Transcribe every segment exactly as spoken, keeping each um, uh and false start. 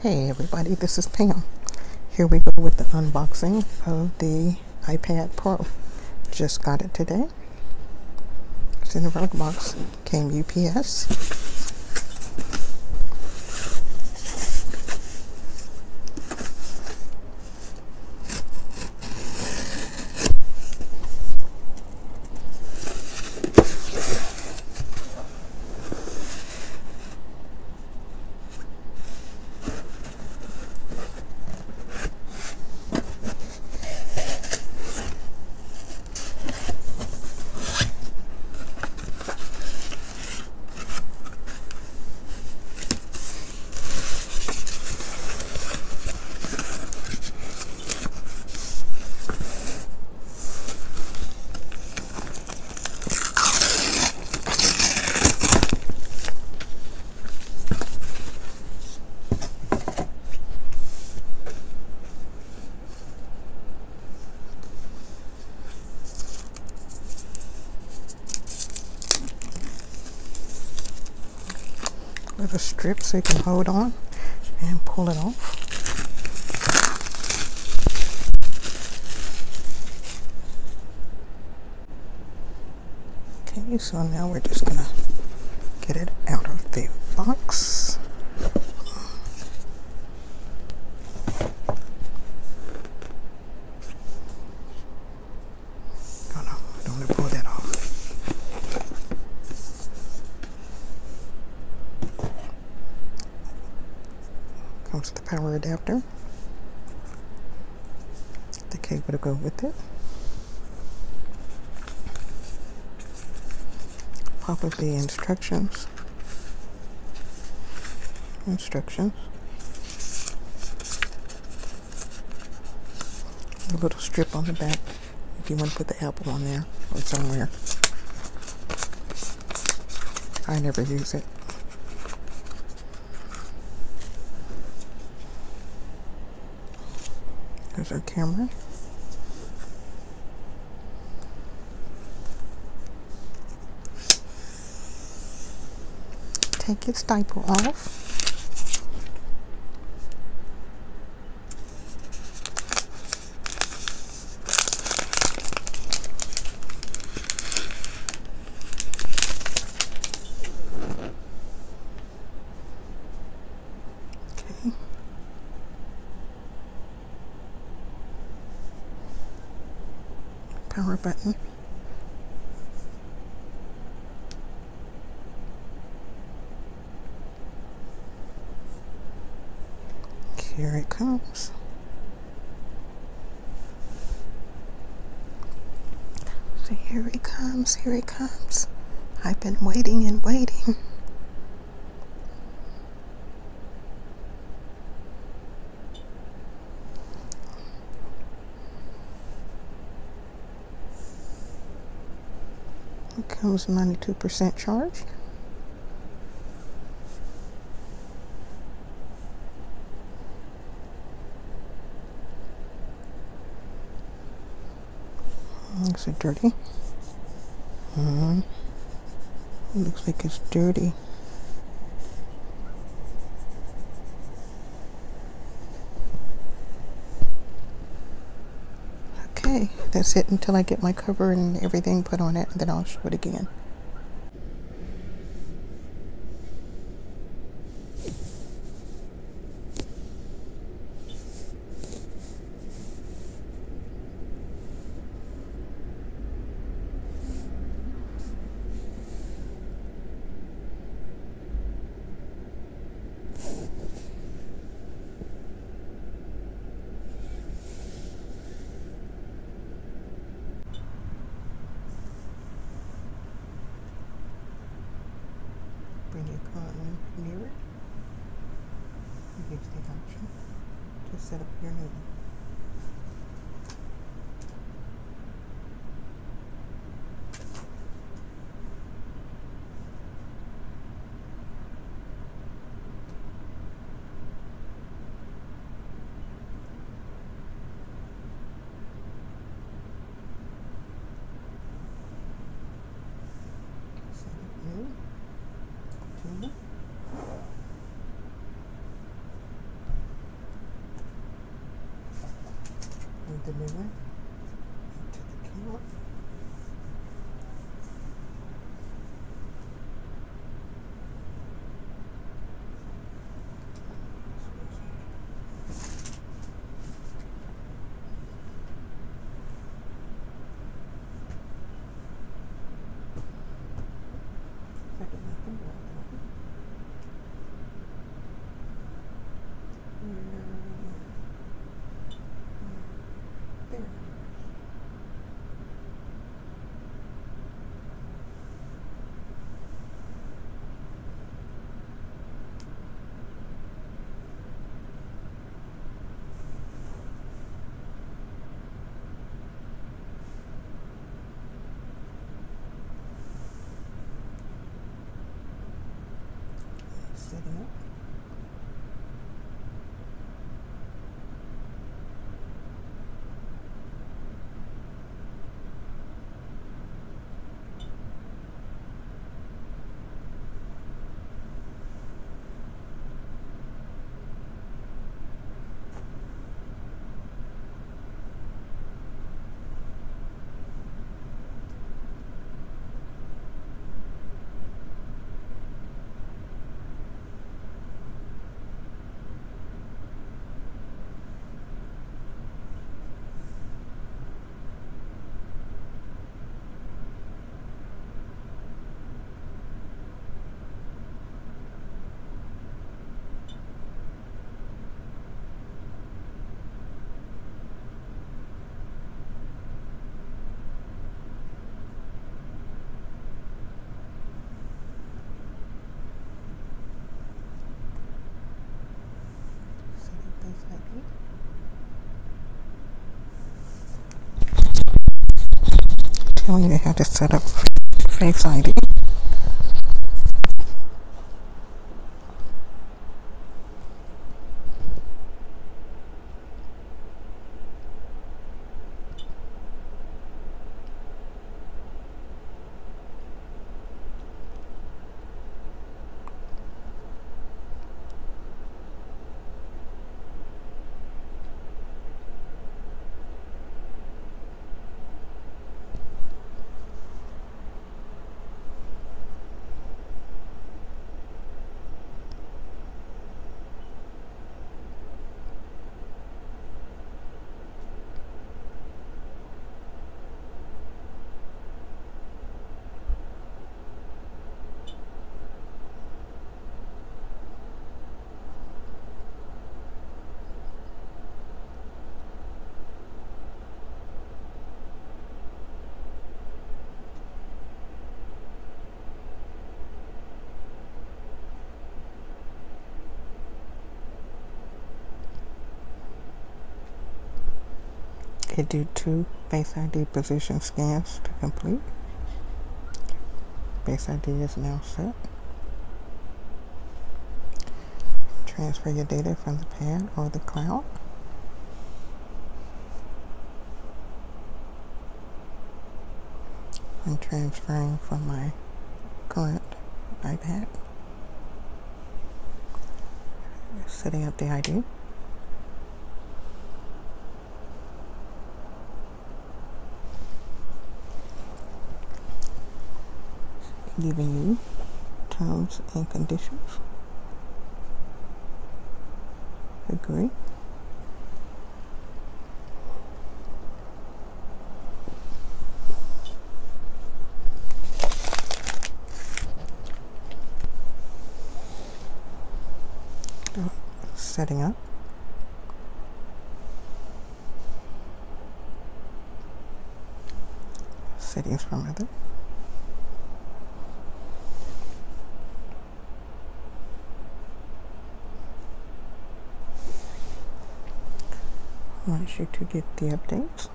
Hey everybody, this is Pam. Here we go with the unboxing of the iPad Pro. Just got it today. It's in the rug box. Came U P S. With a strip so you can hold on and pull it off. Okay, so now we're just gonna get it out of the box. Oh no, I don't want to pull that off. Comes the power adapter, the cable to go with it, pop up the instructions, instructions, a little strip on the back if you want to put the apple on there or somewhere. I never use it. There's our camera. Take its diaper off. Okay. Power button. Here it comes. So here it comes, here it comes. I've been waiting and waiting. It comes ninety-two percent charged. Looks like dirty. Mm-hmm. It looks like it's dirty. Okay, that's it until I get my cover and everything put on it, and then I'll show it again. When you come near it, it gives the option to set up your new one. Set up new. continuing into the camera. Setting up. Telling you how to set up Face I D. It did two Face I D position scans to complete. Face I D is now set. Transfer your data from the pad or the cloud. I'm transferring from my current iPad. Setting up the I D. Giving you terms and conditions. Agree. Setting up. Settings from other. I want you to get the updates.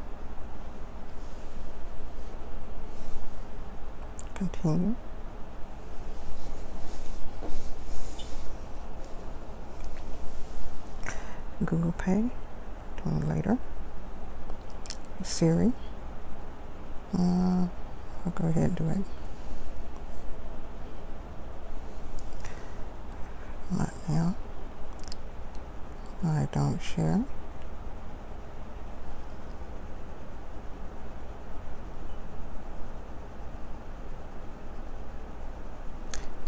Continue. Google Pay, doing later. Siri. Uh, I'll go ahead and do it. Not now. I don't share.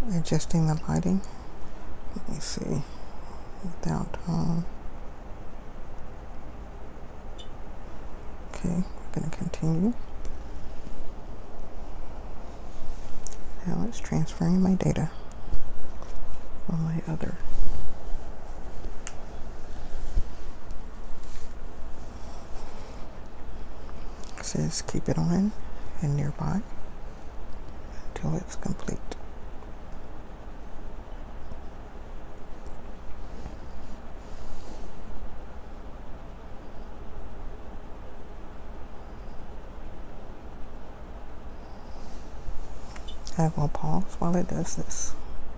adjusting the lighting. Let me see. Without um okay, we're going to continue. Now it's transferring my data from my other. It says keep it on and nearby until it's complete. I will pause while it does this.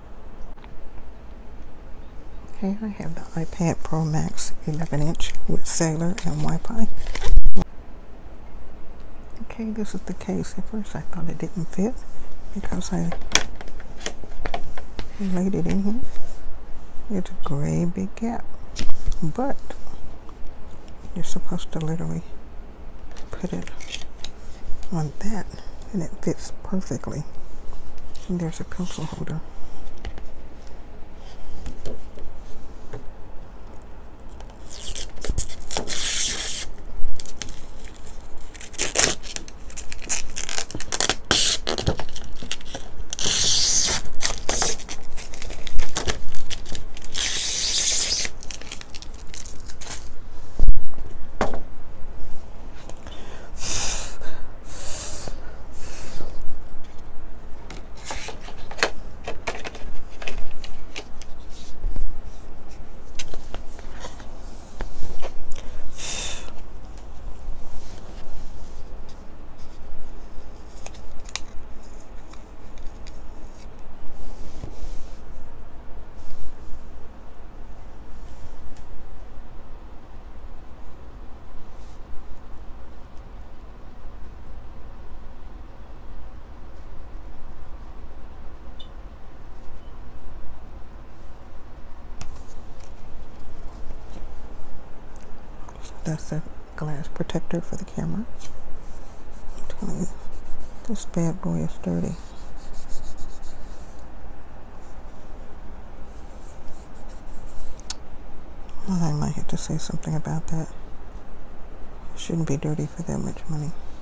Okay, I have the iPad Pro Max eleven inch with cellular and Wi-Fi. Okay, this is the case. At first I thought it didn't fit because I laid it in here. It's a great big gap. But you're supposed to literally put it on that and it fits perfectly. And there's a pencil holder. That's a glass protector for the camera. I'm telling you, this bad boy is dirty. Well, I might have to say something about that. It shouldn't be dirty for that much money.